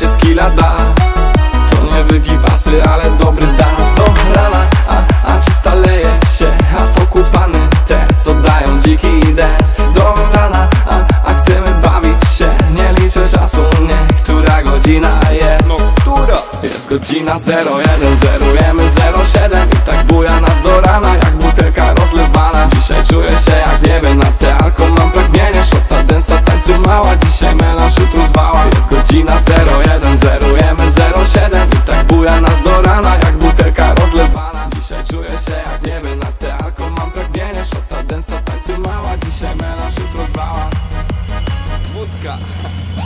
się skilla da. To nie wygibasy, ale dobry dans. Do rana, a czysta leje się, a wokół pany te, co dają dziki dance. Do rana, a chcemy bawić się, nie liczę czasu, nie, która godzina jest. No która? Jest godzina 01, zerujemy 07 i tak buja nas do rana, jak butelka rozlewana. Dzisiaj czuję się jak wiemy na te alko, mam pragnienie szota, densa, tańcu mała. Dzisiaj melanż, jutro zwała. Jest godzina 01, zerujemy 07 i tak buja nas do rana, jak butelka rozlewana. Dzisiaj czuję się jak wiemy na te alko, mam pragnienie szota, densa, tańcu mała. Dzisiaj melanż, jutro zwała. Wódka.